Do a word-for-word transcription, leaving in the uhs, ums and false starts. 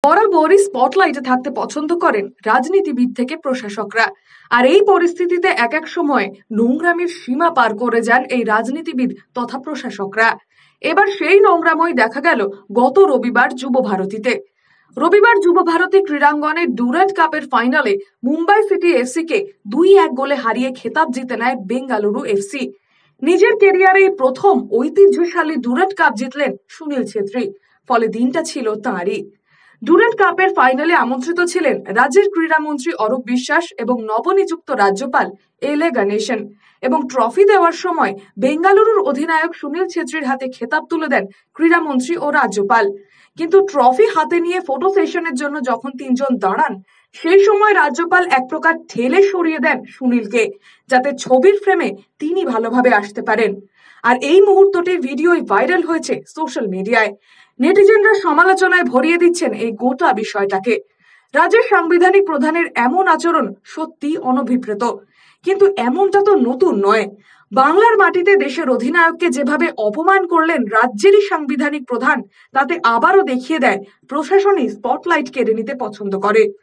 বরাবরই স্পটলাইটে থাকতে পছন্দ করেন রাজনীতিবিদ থেকে প্রশাসকরা। আর এই পরিস্থিতিতে এক এক সময় নোংরামির সীমা পার করে যান এই রাজনীতিবিদ তথা প্রশাসকরা। এবার সেই নোংরাময় দেখা গেল গত রবিবার যুব ভারতীতে। রবিবার যুব ভারতী ক্রীড়াঙ্গনে ডুরান্ড কাপের ফাইনালে মুম্বাই সিটি এফসি কে দুই এক গোলে হারিয়ে খেতাব জিতে নেয় বেঙ্গালুরু এফসি। নিজের ক্যারিয়ারে প্রথম ঐতিহ্যশালী ডুরান্ড কাপ জিতলেন সুনীল ছেত্রী, ফলে দিনটা ছিল তাঁরই। ডুরান্ড কাপের ফাইনালে আমন্ত্রিত ছিলেন রাজ্যের ক্রীড়ামন্ত্রী অরূপ বিশ্বাস এবং নবনিযুক্ত রাজ্যপাল এল এ গণেশন, এবং ট্রফি দেওয়ার সময় বেঙ্গালুরুর অধিনায়ক সুনীল ছেত্রীর হাতে খেতাব তুলে দেন ক্রীড়ামন্ত্রী ও রাজ্যপাল। কিন্তু ট্রফি হাতে নিয়ে ফটো সেশনের জন্য যখন তিনজন দাঁড়ান, সেই সময় রাজ্যপাল এক প্রকার ঠেলে সরিয়ে দেন সুনীলকে, যাতে ছবির ফ্রেমে তিনি ভালোভাবে আসতে পারেন। আর এই মুহূর্তটির ভিডিওই ভাইরাল হয়েছে সোশ্যাল মিডিয়ায়। নেটিজেনরা সমালোচনায় ভরিয়ে দিচ্ছেন এই গোটা বিষয়টাকে। রাজ্যের সাংবিধানিক প্রধানের এমন আচরণ সত্যি অনভিপ্রেত, কিন্তু এমনটা তো নতুন নয়। বাংলার মাটিতে দেশের অধিনায়ককে যেভাবে অপমান করলেন রাজ্যেরই সাংবিধানিক প্রধান, তাতে আবারও দেখিয়ে দেয় প্রশাসনই স্পটলাইট কেড়ে নিতে পছন্দ করে।